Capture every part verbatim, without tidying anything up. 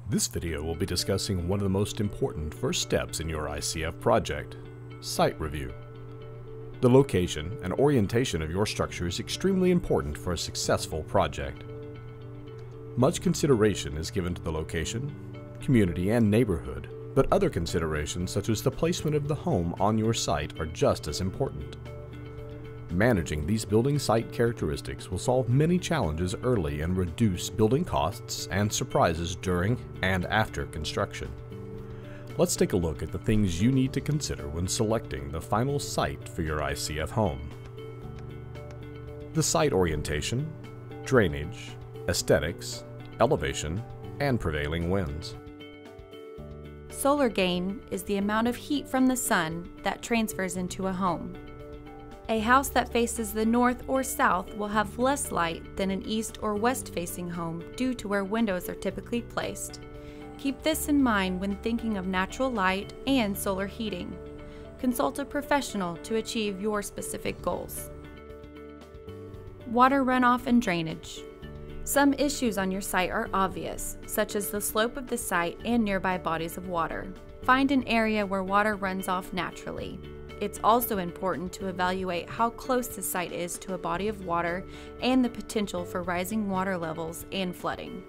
This video will be discussing one of the most important first steps in your I C F project, site review. The location and orientation of your structure is extremely important for a successful project. Much consideration is given to the location, community, and neighborhood, but other considerations such as the placement of the home on your site are just as important. Managing these building site characteristics will solve many challenges early and reduce building costs and surprises during and after construction. Let's take a look at the things you need to consider when selecting the final site for your I C F home. The site orientation, drainage, aesthetics, elevation, and prevailing winds. Solar gain is the amount of heat from the sun that transfers into a home. A house that faces the north or south will have less light than an east or west facing home due to where windows are typically placed. Keep this in mind when thinking of natural light and solar heating. Consult a professional to achieve your specific goals. Water runoff and drainage. Some issues on your site are obvious, such as the slope of the site and nearby bodies of water. Find an area where water runs off naturally. It's also important to evaluate how close the site is to a body of water and the potential for rising water levels and flooding.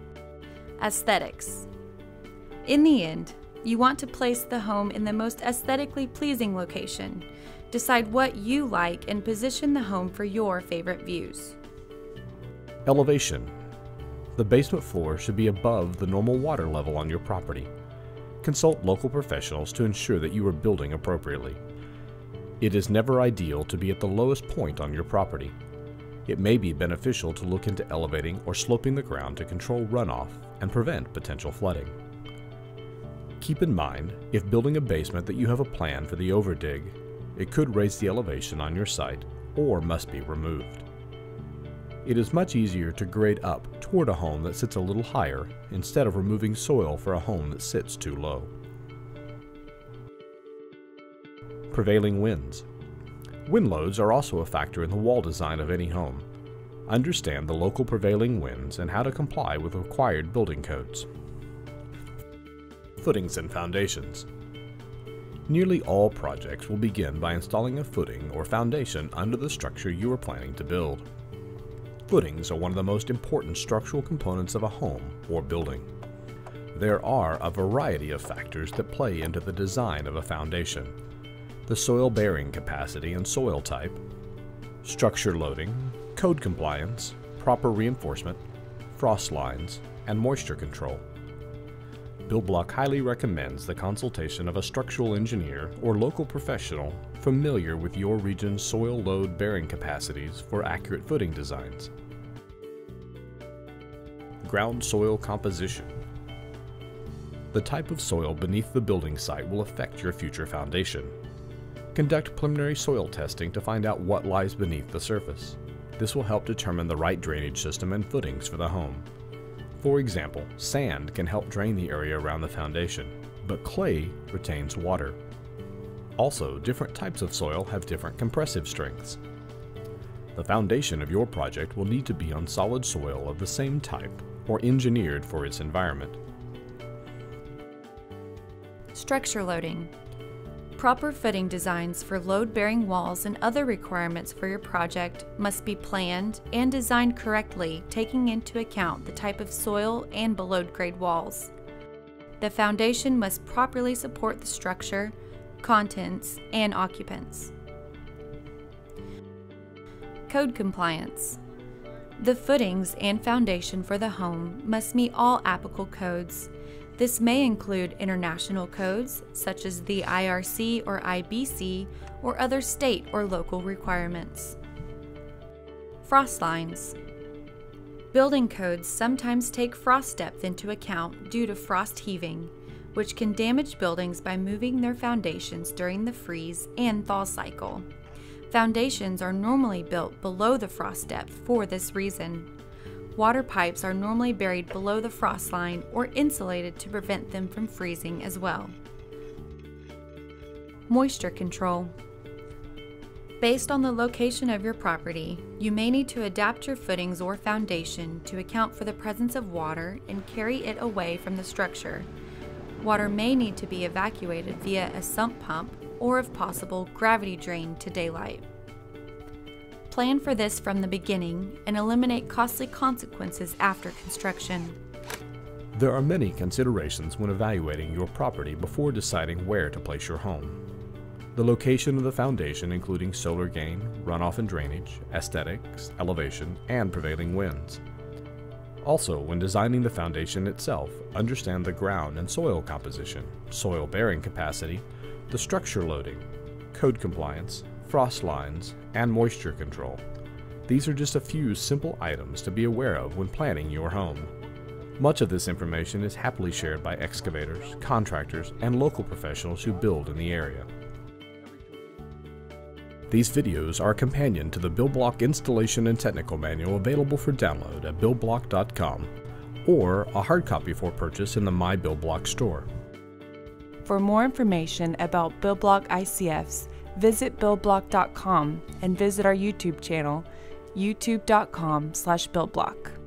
Aesthetics. In the end, you want to place the home in the most aesthetically pleasing location. Decide what you like and position the home for your favorite views. Elevation. The basement floor should be above the normal water level on your property. Consult local professionals to ensure that you are building appropriately. It is never ideal to be at the lowest point on your property. It may be beneficial to look into elevating or sloping the ground to control runoff and prevent potential flooding. Keep in mind, if building a basement, that you have a plan for the overdig. It could raise the elevation on your site or must be removed. It is much easier to grade up toward a home that sits a little higher instead of removing soil for a home that sits too low. Prevailing winds. Wind loads are also a factor in the wall design of any home. Understand the local prevailing winds and how to comply with required building codes. Footings and foundations. Nearly all projects will begin by installing a footing or foundation under the structure you are planning to build. Footings are one of the most important structural components of a home or building. There are a variety of factors that play into the design of a foundation. The soil bearing capacity and soil type, structure loading, code compliance, proper reinforcement, frost lines, and moisture control. BuildBlock highly recommends the consultation of a structural engineer or local professional familiar with your region's soil load bearing capacities for accurate footing designs. Ground soil composition. The type of soil beneath the building site will affect your future foundation. Conduct preliminary soil testing to find out what lies beneath the surface. This will help determine the right drainage system and footings for the home. For example, sand can help drain the area around the foundation, but clay retains water. Also, different types of soil have different compressive strengths. The foundation of your project will need to be on solid soil of the same type or engineered for its environment. Structure loading. Proper footing designs for load-bearing walls and other requirements for your project must be planned and designed correctly, taking into account the type of soil and below-grade walls. The foundation must properly support the structure, contents, and occupants. Code compliance. The footings and foundation for the home must meet all applicable codes. This may include international codes, such as the I R C or I B C, or other state or local requirements. Frost lines. Building codes sometimes take frost depth into account due to frost heaving, which can damage buildings by moving their foundations during the freeze and thaw cycle. Foundations are normally built below the frost depth for this reason. Water pipes are normally buried below the frost line or insulated to prevent them from freezing as well. Moisture control. Based on the location of your property, you may need to adapt your footings or foundation to account for the presence of water and carry it away from the structure. Water may need to be evacuated via a sump pump or, if possible, gravity drained to daylight. Plan for this from the beginning and eliminate costly consequences after construction. There are many considerations when evaluating your property before deciding where to place your home. The location of the foundation, including solar gain, runoff and drainage, aesthetics, elevation, and prevailing winds. Also, when designing the foundation itself, understand the ground and soil composition, soil bearing capacity, the structure loading, code compliance, frost lines, and moisture control. These are just a few simple items to be aware of when planning your home. Much of this information is happily shared by excavators, contractors, and local professionals who build in the area. These videos are a companion to the BuildBlock installation and technical manual available for download at build block dot com or a hard copy for purchase in the My BuildBlock store. For more information about BuildBlock I C Fs, visit build block dot com and visit our YouTube channel, youtube dot com slash buildblock.